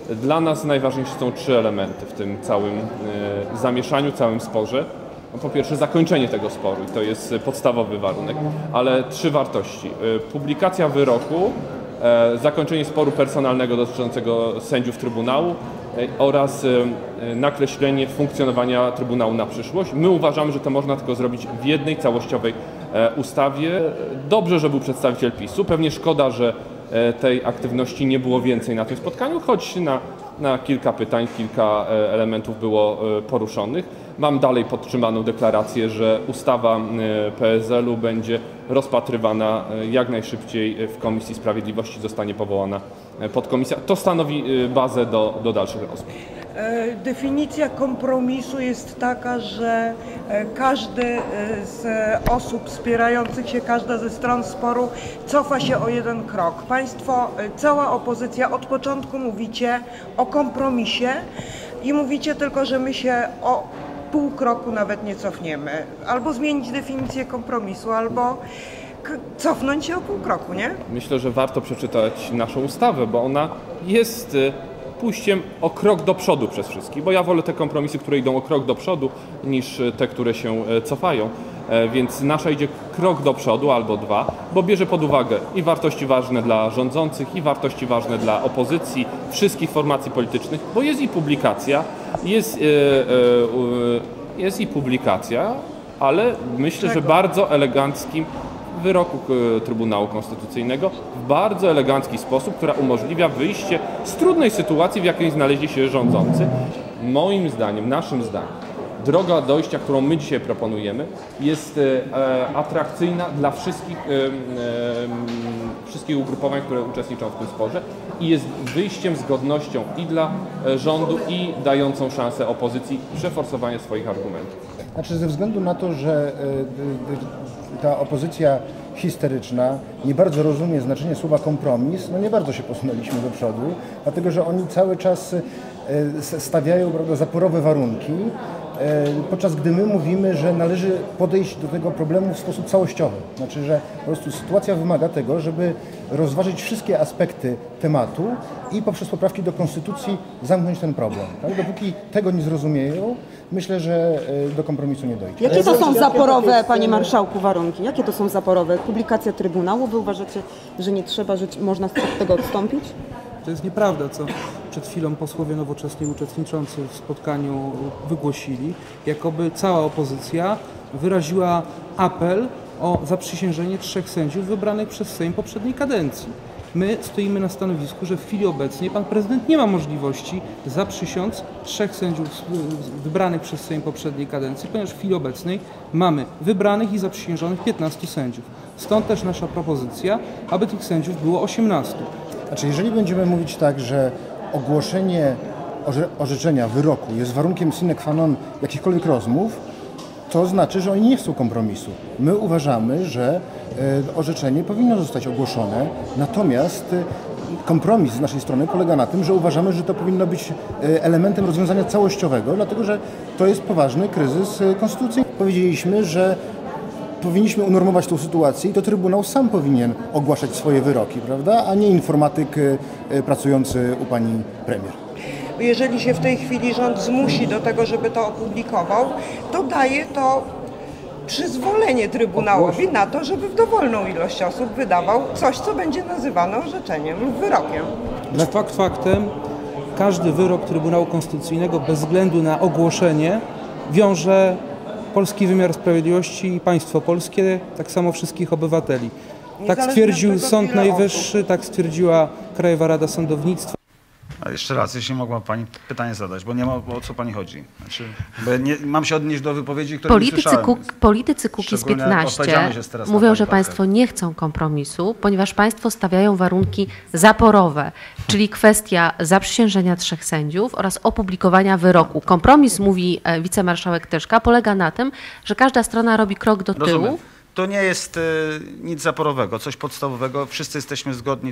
Dla nas najważniejsze są 3 elementy w tym całym zamieszaniu, całym sporze. No, po pierwsze zakończenie tego sporu i to jest podstawowy warunek, ale 3 wartości. Publikacja wyroku, zakończenie sporu personalnego dotyczącego sędziów Trybunału oraz nakreślenie funkcjonowania Trybunału na przyszłość. My uważamy, że to można tylko zrobić w jednej całościowej ustawie. Dobrze, że był przedstawiciel PiS-u. Pewnie szkoda, że tej aktywności nie było więcej na tym spotkaniu, choć na kilka pytań, kilka elementów było poruszonych. Mam dalej podtrzymaną deklarację, że ustawa PSL-u będzie rozpatrywana jak najszybciej w Komisji Sprawiedliwości, zostanie powołana podkomisja. To stanowi bazę do dalszych rozmów. Definicja kompromisu jest taka, że każdy z osób wspierających się, każda ze stron sporu cofa się o jeden krok. Państwo, cała opozycja od początku mówicie o kompromisie i mówicie tylko, że my się o pół kroku nawet nie cofniemy. Albo zmienić definicję kompromisu, albo cofnąć się o pół kroku, nie? Myślę, że warto przeczytać naszą ustawę, bo ona jest pójściem o krok do przodu przez wszystkich, bo ja wolę te kompromisy, które idą o krok do przodu, niż te, które się cofają. Więc nasza idzie krok do przodu albo 2, bo bierze pod uwagę i wartości ważne dla rządzących, i wartości ważne dla opozycji, wszystkich formacji politycznych, bo jest i publikacja, jest i publikacja, ale myślę, że bardzo eleganckim wyroku Trybunału Konstytucyjnego w bardzo elegancki sposób, która umożliwia wyjście z trudnej sytuacji, w jakiej znaleźli się rządzący. Moim zdaniem, naszym zdaniem, droga dojścia, którą my dzisiaj proponujemy, jest atrakcyjna dla wszystkich ugrupowań, które uczestniczą w tym sporze i jest wyjściem z godnością i dla rządu, i dającą szansę opozycji przeforsowania swoich argumentów. Znaczy ze względu na to, że ta opozycja histeryczna nie bardzo rozumie znaczenie słowa kompromis, no nie bardzo się posunęliśmy do przodu, dlatego że oni cały czas stawiają, prawda, zaporowe warunki, podczas gdy my mówimy, że należy podejść do tego problemu w sposób całościowy. Znaczy, że po prostu sytuacja wymaga tego, żeby rozważyć wszystkie aspekty tematu i poprzez poprawki do konstytucji zamknąć ten problem. Tak? Dopóki tego nie zrozumieją, myślę, że do kompromisu nie dojdzie. Jakie to są zaporowe, panie marszałku, warunki? Jakie to są zaporowe? Publikacja Trybunału? Wy uważacie, że nie trzeba, że można od tego odstąpić? To jest nieprawda, co przed chwilą posłowie Nowoczesnej uczestniczący w spotkaniu wygłosili, jakoby cała opozycja wyraziła apel o zaprzysiężenie 3 sędziów wybranych przez Sejm poprzedniej kadencji. My stoimy na stanowisku, że w chwili obecnej pan prezydent nie ma możliwości zaprzysiąc 3 sędziów wybranych przez Sejm poprzedniej kadencji, ponieważ w chwili obecnej mamy wybranych i zaprzysiężonych 15 sędziów. Stąd też nasza propozycja, aby tych sędziów było 18. Znaczy, jeżeli będziemy mówić tak, że ogłoszenie orzeczenia, wyroku jest warunkiem sine qua non jakichkolwiek rozmów, to znaczy, że oni nie chcą kompromisu. My uważamy, że orzeczenie powinno zostać ogłoszone, natomiast kompromis z naszej strony polega na tym, że uważamy, że to powinno być elementem rozwiązania całościowego, dlatego że to jest poważny kryzys konstytucyjny. Powiedzieliśmy, że powinniśmy unormować tą sytuację i to Trybunał sam powinien ogłaszać swoje wyroki, prawda, a nie informatyk pracujący u pani premier. Jeżeli się w tej chwili rząd zmusi do tego, żeby to opublikował, to daje to przyzwolenie Trybunałowi na to, żeby w dowolną ilość osób wydawał coś, co będzie nazywane orzeczeniem lub wyrokiem. Fakt faktem, każdy wyrok Trybunału Konstytucyjnego bez względu na ogłoszenie wiąże polski wymiar sprawiedliwości i państwo polskie, tak samo wszystkich obywateli. Tak stwierdził Sąd Najwyższy, tak stwierdziła Krajowa Rada Sądownictwa. A jeszcze raz, jeśli mogła pani pytanie zadać, bo nie ma, o co pani chodzi. Znaczy, bo ja nie, mam się odnieść do wypowiedzi, które nie słyszałem. Politycy Kukiz 15 mówią, że państwo nie chcą kompromisu, ponieważ państwo stawiają warunki zaporowe, czyli kwestia zaprzysiężenia 3 sędziów oraz opublikowania wyroku. Kompromis, mówi wicemarszałek Tyszka, polega na tym, że każda strona robi krok do tyłu. Rozumiem. To nie jest nic zaporowego, coś podstawowego. Wszyscy jesteśmy zgodni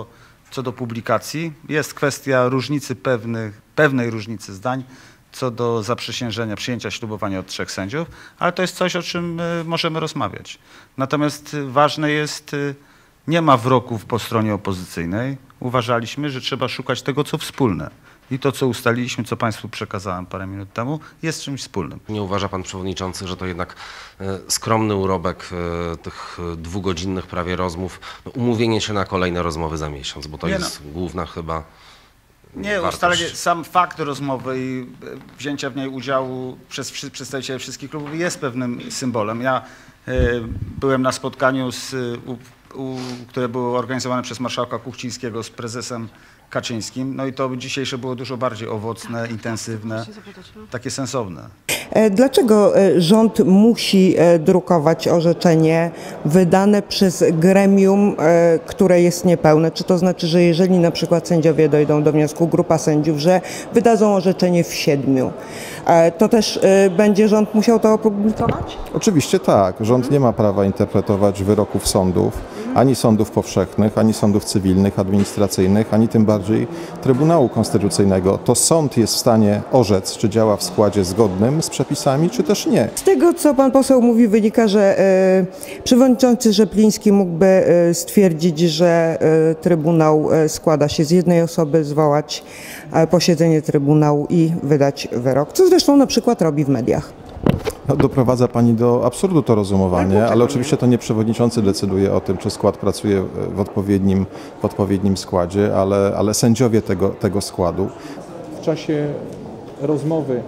co do publikacji. Jest kwestia różnicy pewnej różnicy zdań co do zaprzysiężenia, przyjęcia ślubowania od 3 sędziów, ale to jest coś, o czym możemy rozmawiać. Natomiast ważne jest nie ma wroków po stronie opozycyjnej. Uważaliśmy, że trzeba szukać tego, co wspólne. I to, co ustaliliśmy, co Państwu przekazałem parę minut temu, jest czymś wspólnym. Nie uważa Pan Przewodniczący, że to jednak skromny urobek tych dwugodzinnych prawie rozmów, umówienie się na kolejne rozmowy za miesiąc, bo to jest główna chyba ustalenie, sam fakt rozmowy i wzięcia w niej udziału przez przedstawicieli wszystkich klubów jest pewnym symbolem. Ja byłem na spotkaniu, które było organizowane przez marszałka Kuchcińskiego z prezesem Kaczyńskim, no i to dzisiejsze było dużo bardziej owocne, intensywne, takie sensowne. Dlaczego rząd musi drukować orzeczenie wydane przez gremium, które jest niepełne? Czy to znaczy, że jeżeli na przykład sędziowie dojdą do wniosku, grupa sędziów, że wydadzą orzeczenie w 7, to też będzie rząd musiał to opublikować? Oczywiście tak. Rząd nie ma prawa interpretować wyroków sądów, ani sądów powszechnych, ani sądów cywilnych, administracyjnych, ani tym bardziej Trybunału Konstytucyjnego. To sąd jest w stanie orzec, czy działa w składzie zgodnym z przepisami, czy też nie. Z tego, co pan poseł mówi, wynika, że przewodniczący Rzepliński mógłby stwierdzić, że Trybunał składa się z jednej osoby, zwołać posiedzenie Trybunału i wydać wyrok, co zresztą na przykład robi w mediach. Doprowadza Pani do absurdu to rozumowanie, ale oczywiście to nie przewodniczący decyduje o tym, czy skład pracuje w odpowiednim składzie, ale sędziowie tego składu. W czasie rozmowy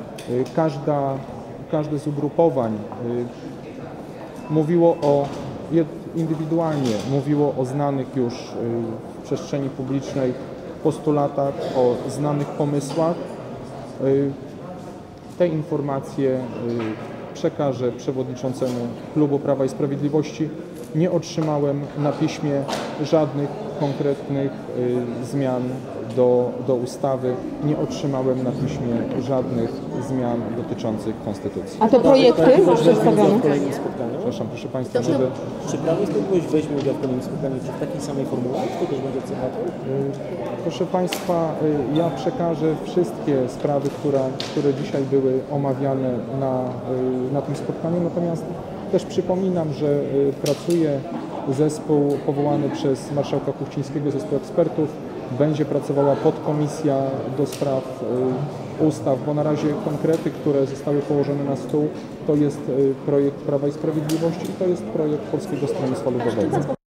każde z ugrupowań mówiło indywidualnie mówiło o znanych już w przestrzeni publicznej postulatach, o znanych pomysłach. Te informacje przekażę przewodniczącemu klubu Prawa i Sprawiedliwości. Nie otrzymałem na piśmie żadnych konkretnych zmian do ustawy. Nie otrzymałem na piśmie żadnych zmian dotyczących konstytucji. A te projekty przedstawione? Przepraszam, proszę Państwa, Czy Prawo i Sprawiedliwość weźmie udział w kolejnym spotkaniu, czy w takiej samej formule, czy to też będzie CHT? proszę Państwa, ja przekażę wszystkie sprawy, które dzisiaj były omawiane na tym spotkaniu, natomiast też przypominam, że pracuje zespół powołany przez marszałka Kuchcińskiego, zespół ekspertów. Będzie pracowała podkomisja do spraw ustaw, bo na razie konkrety, które zostały położone na stół, to jest projekt Prawa i Sprawiedliwości i to jest projekt Polskiego Stronnictwa Ludowego.